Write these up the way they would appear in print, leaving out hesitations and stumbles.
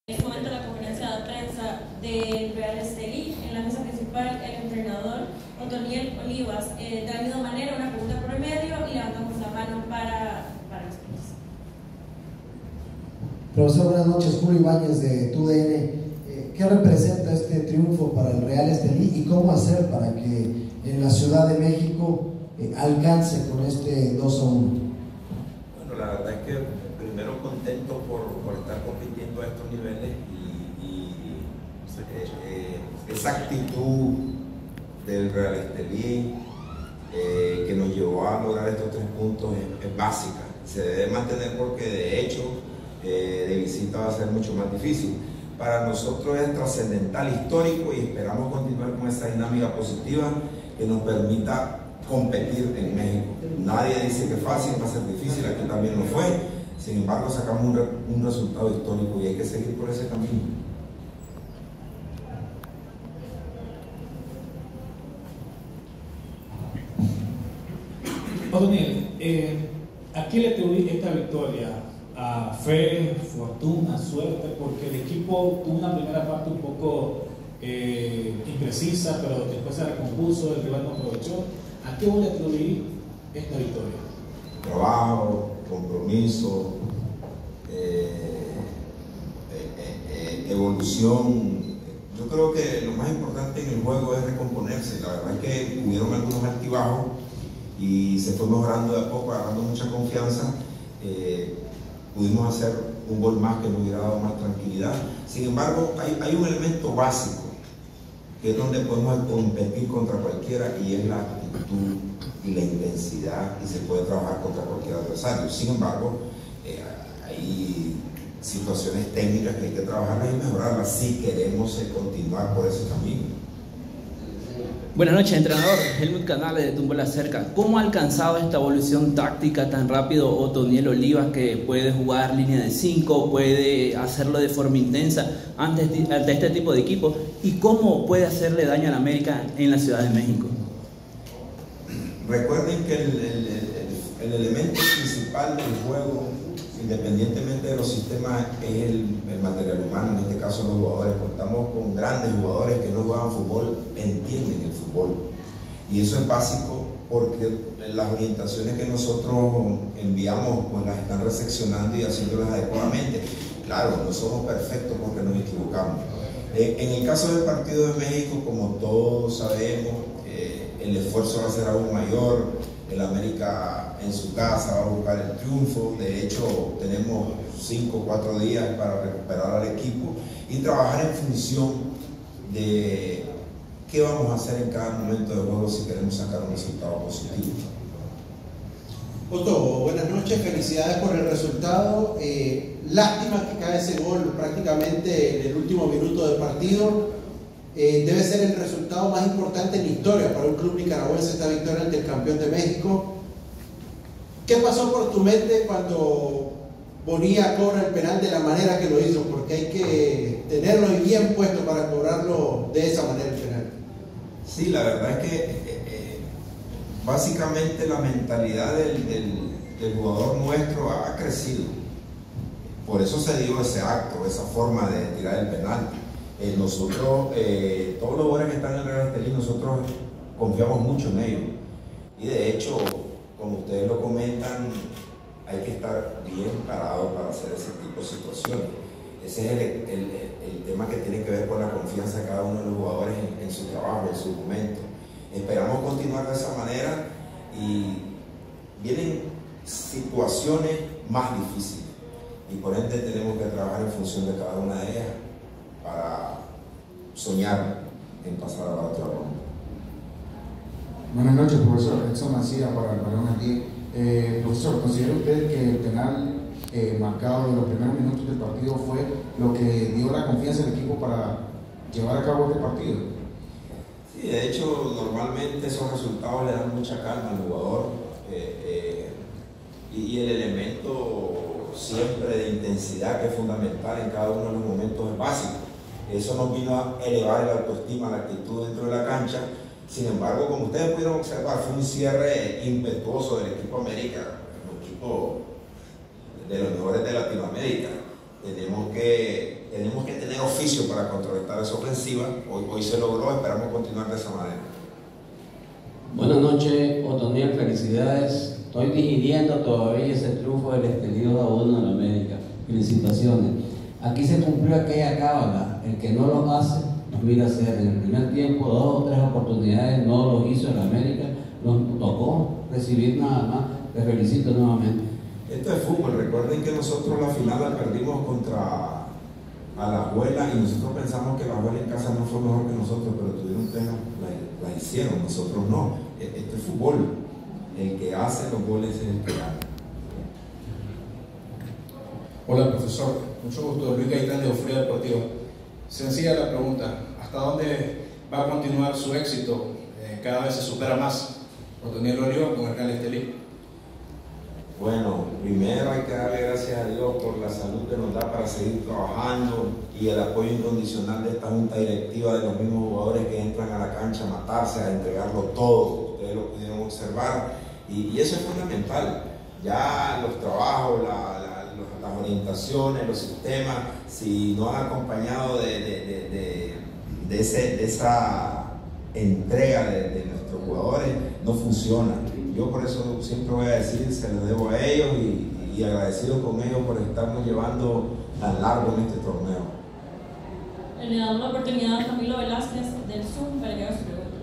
En este momento la conferencia de prensa del Real Estelí, en la mesa principal el entrenador Otoniel Olivas. De la misma manera, una pregunta por medio y levantamos la mano para respuestas. Profesor, buenas noches. Julio Ibáñez de TUDN. ¿Qué representa este triunfo para el Real Estelí y cómo hacer para que en la Ciudad de México alcance con este 2-1? Bueno, la verdad es que primero contento por estar compitiendo a estos niveles y esa actitud del Real Estelí que nos llevó a lograr estos 3 puntos es básica. Se debe mantener porque de hecho de visita va a ser mucho más difícil. Para nosotros es trascendental, histórico y esperamos continuar con esa dinámica positiva que nos permita competir en México. Nadie dice que es fácil, va a ser difícil, aquí también lo fue. Sin embargo, sacamos un resultado histórico y hay que seguir por ese camino. Otoniel, ¿a qué le atribuís esta victoria? ¿A fe, fortuna, suerte? Porque el equipo tuvo una primera parte un poco imprecisa, pero después se recompuso, el rival no aprovechó. ¿A qué vos le atribuís esta victoria? Trabajo, compromiso, evolución. Yo creo que lo más importante en el juego es recomponerse. La verdad es que hubieron algunos altibajos y se fue mejorando de a poco, agarrando mucha confianza. Pudimos hacer un gol más que nos hubiera dado más tranquilidad. Sin embargo, hay un elemento básico que es donde podemos competir contra cualquiera y es la actitud y la intensidad, y se puede trabajar contra cualquier adversario. Sin embargo, hay situaciones técnicas que hay que trabajarlas y mejorarlas si queremos continuar por ese camino. Buenas noches, entrenador. Helmut Canales de Tumbola Cerca. ¿Cómo ha alcanzado esta evolución táctica tan rápido Otoniel Olivas, que puede jugar línea de 5, puede hacerlo de forma intensa ante este tipo de equipos? ¿Y cómo puede hacerle daño a la América en la Ciudad de México? Recuerden que el elemento principal del juego, independientemente de los sistemas, es el material humano, en este caso los jugadores. Contamos con grandes jugadores que no juegan fútbol, entienden el fútbol. Y eso es básico porque las orientaciones que nosotros enviamos pues las están recepcionando y haciéndolas adecuadamente. Claro, no somos perfectos porque nos equivocamos. En el caso del partido de México, como todos sabemos, el esfuerzo va a ser aún mayor. El América en su casa va a buscar el triunfo. De hecho, tenemos 5 o 4 días para recuperar al equipo y trabajar en función de qué vamos a hacer en cada momento de juego si queremos sacar un resultado positivo. Otto, buenas noches, felicidades por el resultado. Lástima que cae ese gol prácticamente en el último minuto del partido. Debe ser el resultado más importante en la historia para un club nicaragüense, esta victoria ante el campeón de México. ¿Qué pasó por tu mente cuando Bonilla cobra el penal de la manera que lo hizo? Porque hay que tenerlo bien puesto para cobrarlo de esa manera el penal. Sí, la verdad es que básicamente la mentalidad del jugador nuestro ha crecido. Por eso se dio ese acto, esa forma de tirar el penal. Nosotros, todos los jugadores que están en el Real Estelí, nosotros confiamos mucho en ellos. Y de hecho, como ustedes lo comentan, hay que estar bien parado para hacer ese tipo de situaciones. Ese es el tema que tiene que ver con la confianza de cada uno de los jugadores en su trabajo, en su momento. Esperamos continuar de esa manera y vienen situaciones más difíciles. Y por ende tenemos que trabajar en función de cada una de ellas para soñar en pasar a la otra ronda. Buenas noches, profesor. Edson Macía para el Balón aquí. Profesor, ¿considera usted que el penal marcado en los primeros minutos del partido fue lo que dio la confianza al equipo para llevar a cabo este partido? Sí, de hecho, normalmente esos resultados le dan mucha calma al jugador y el elemento siempre de intensidad, que es fundamental en cada uno de los momentos, es básico. Eso nos vino a elevar la autoestima, la actitud dentro de la cancha. Sin embargo, como ustedes pudieron observar, fue un cierre impetuoso del equipo América, un equipo de los mejores de Latinoamérica. tenemos que tener oficio para contrarrestar esa ofensiva. Hoy se logró, esperamos continuar de esa manera. Buenas noches, Otoniel, felicidades. Estoy digiriendo todavía ese triunfo del Estelí 2-1 en América. Felicitaciones. Aquí se cumplió aquella cábala, el que no lo hace, nos mira hacer. En el primer tiempo, 2 o 3 oportunidades no lo hizo en América, nos tocó recibir nada más. Les felicito nuevamente. Esto es fútbol. Recuerden que nosotros la final la perdimos contra Alajuela y nosotros pensamos que Alajuela en casa no fue mejor que nosotros, pero tuvieron pena, la hicieron, nosotros no. Esto es fútbol. El que hace los goles es el que gana. Hola profesor, mucho gusto. Luis Gaitán de Eufória Deportiva. Sencilla la pregunta, ¿hasta dónde va a continuar su éxito? Cada vez se supera más Otoniel Oliva con el Real Estelí. Bueno, primero hay que darle gracias a Dios por la salud que nos da para seguir trabajando y el apoyo incondicional de esta junta directiva, de los mismos jugadores que entran a la cancha a matarse, a entregarlo todo. Ustedes lo pudieron observar y eso es fundamental. Ya los trabajos, las orientaciones, los sistemas, si no han acompañado de esa entrega de nuestros jugadores, no funcionan. Yo por eso siempre voy a decir, se lo debo a ellos y agradecido con ellos por estarnos llevando tan largo en este torneo. Le damos la oportunidad a Camilo Velázquez del Zoom para que haga su pregunta.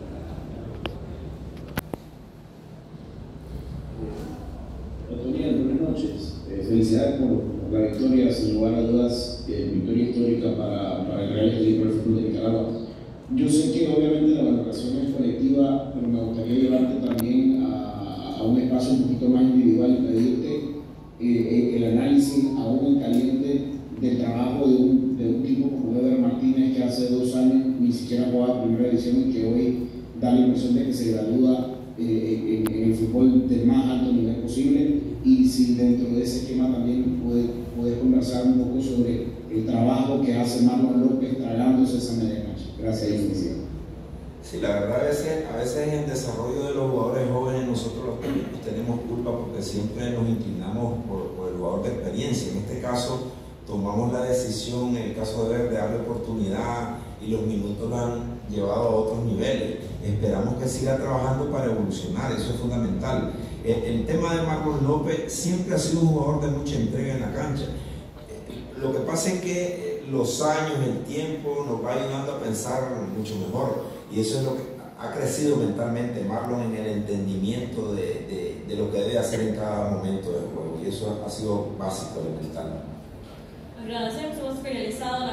Otoniel, buenas noches. Felicidades por la victoria, sin lugar a dudas, victoria histórica para el Real Estelí, para el fútbol de Nicaragua. Yo sé que obviamente la valoración es colectiva, pero me gustaría llevarte también a un espacio un poquito más individual y pedirte el análisis aún en caliente del trabajo de un tipo como Weber Martínez, que hace 2 años ni siquiera jugaba primera división y que hoy da la impresión de que se gradúa en el fútbol del más alto nivel posible. Y si dentro de ese esquema también puedes conversar un poco sobre el trabajo que hace Marlon López tragándose esa media cancha. Gracias, Inicio. Sí, la verdad a veces en el desarrollo de los jugadores jóvenes nosotros los técnicos tenemos culpa porque siempre nos inclinamos por el jugador de experiencia. En este caso tomamos la decisión, en el caso de Ver, de darle oportunidad y los minutos lo han llevado a otros niveles. Esperamos que siga trabajando para evolucionar, eso es fundamental. El tema de Marlon López siempre ha sido un jugador de mucha entrega en la cancha. Lo que pasa es que los años, el tiempo nos va ayudando a pensar mucho mejor y eso es lo que ha crecido mentalmente Marlon en el entendimiento de lo que debe hacer en cada momento del juego y eso ha sido básico, elemental. Agradecemos, hemos finalizado